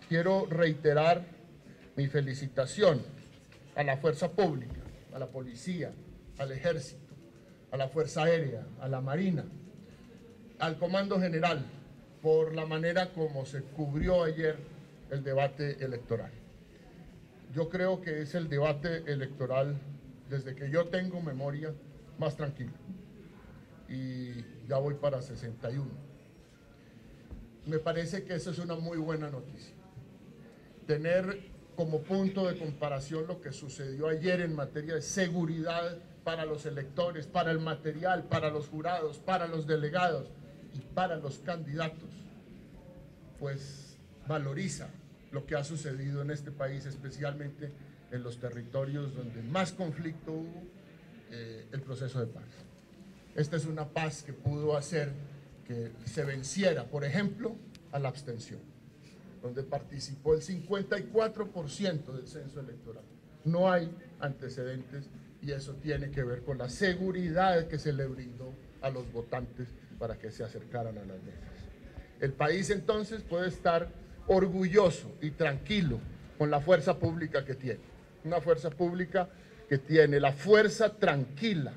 quiero reiterar mi felicitación a la Fuerza Pública, a la Policía, al Ejército, a la Fuerza Aérea, a la Marina, al Comando General, por la manera como se cubrió ayer el debate electoral. Yo creo que es el debate electoral, desde que yo tengo memoria, más tranquilo. Y ya voy para 61. Me parece que eso es una muy buena noticia. Tener como punto de comparación lo que sucedió ayer en materia de seguridad para los electores, para el material, para los jurados, para los delegados y para los candidatos, pues valoriza lo que ha sucedido en este país, especialmente en los territorios donde más conflicto hubo, el proceso de paz. Esta es una paz que pudo hacer que se venciera, por ejemplo, a la abstención, donde participó el 54% del censo electoral. No hay antecedentes y eso tiene que ver con la seguridad que se le brindó a los votantes para que se acercaran a las mesas. El país entonces puede estar orgulloso y tranquilo con la fuerza pública que tiene. Una fuerza pública que tiene la fuerza tranquila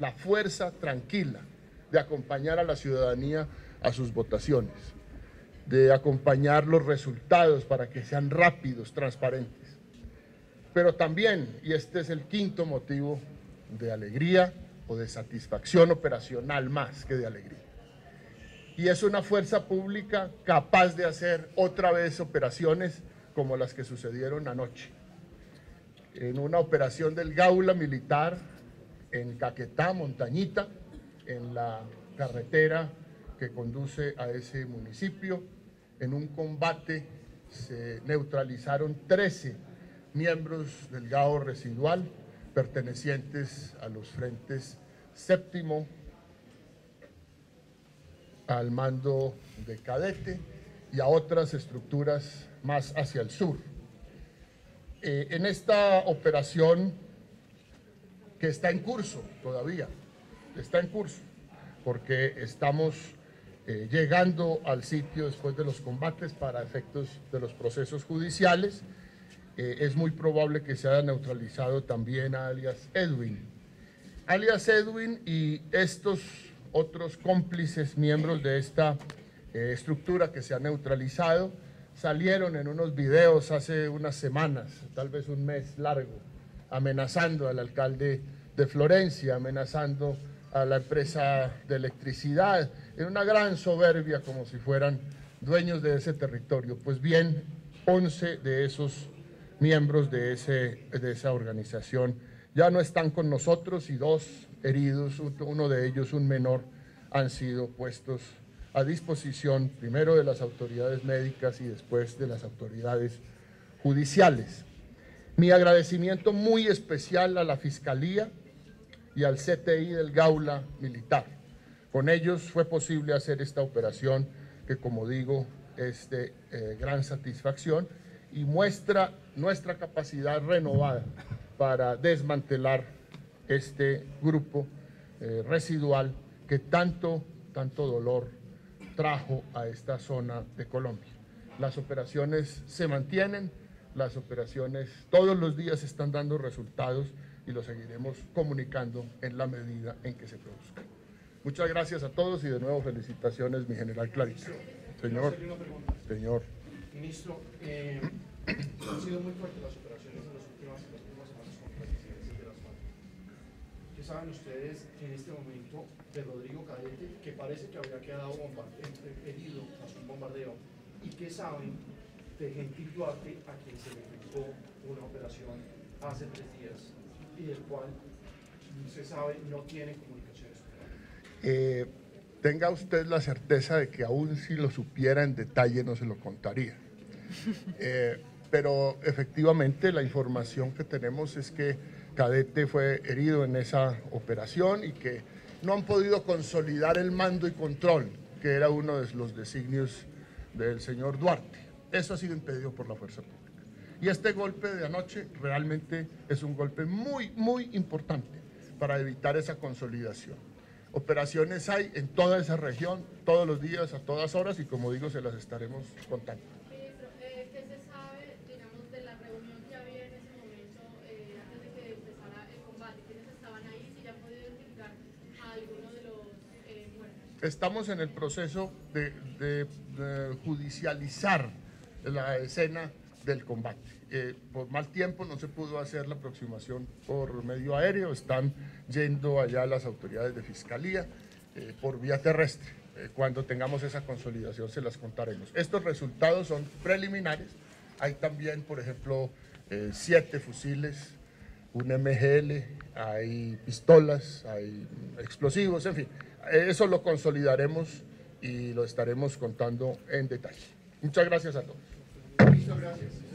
de acompañar a la ciudadanía a sus votaciones, de acompañar los resultados para que sean rápidos, transparentes. Pero también, y este es el quinto motivo de alegría o de satisfacción operacional más que de alegría, y es una fuerza pública capaz de hacer otra vez operaciones como las que sucedieron anoche. En una operación del Gaula militar en Caquetá, Montañita, en la carretera que conduce a ese municipio. En un combate se neutralizaron 13 miembros del GAO residual pertenecientes a los frentes séptimo, al mando de Cadete y a otras estructuras más hacia el sur. En esta operación, que está en curso todavía, está en curso, porque estamos llegando al sitio después de los combates para efectos de los procesos judiciales, es muy probable que se haya neutralizado también a alias Edwin. Alias Edwin y estos otros cómplices miembros de esta estructura que se ha neutralizado salieron en unos videos hace unas semanas, tal vez un mes largo, amenazando al alcalde de Florencia, amenazando a la empresa de electricidad, en una gran soberbia como si fueran dueños de ese territorio. Pues bien, 11 de esos miembros de esa organización ya no están con nosotros y 2 heridos, uno de ellos un menor, han sido puestos a disposición primero de las autoridades médicas y después de las autoridades judiciales. Mi agradecimiento muy especial a la Fiscalía y al CTI del Gaula Militar. Con ellos fue posible hacer esta operación que, como digo, es de gran satisfacción y muestra nuestra capacidad renovada para desmantelar este grupo residual que tanto dolor trajo a esta zona de Colombia. Las operaciones se mantienen, las operaciones todos los días están dando resultados y lo seguiremos comunicando en la medida en que se produzca. Muchas gracias a todos y de nuevo felicitaciones, mi general Clarita. Señor. Ministro, han sido muy fuertes las operaciones en las últimas semanas contra las disidencias de las FARC. ¿Qué saben ustedes en este momento de Rodrigo Cadete, que parece que habría quedado herido tras un bombardeo? ¿Y qué saben de Gentil Duarte, a quien se le efectuó una operación hace 3 días y del cual se sabe no tiene comunicaciones? Tenga usted la certeza de que aún si lo supiera en detalle no se lo contaría. Pero efectivamente la información que tenemos es que Cadete fue herido en esa operación y que no han podido consolidar el mando y control, que era uno de los designios del señor Duarte. Eso ha sido impedido por la fuerza pública. Y este golpe de anoche realmente es un golpe muy importante para evitar esa consolidación. Operaciones hay en toda esa región, todos los días, a todas horas, y como digo, se las estaremos contando. Ministro, ¿qué se estamos en el proceso de judicializar la escena del combate. Por mal tiempo no se pudo hacer la aproximación por medio aéreo, están yendo allá las autoridades de fiscalía por vía terrestre. Cuando tengamos esa consolidación se las contaremos. Estos resultados son preliminares. Hay también, por ejemplo, 7 fusiles, un MGL, hay pistolas, hay explosivos, en fin. Eso lo consolidaremos y lo estaremos contando en detalle. Muchas gracias a todos. Muchas gracias.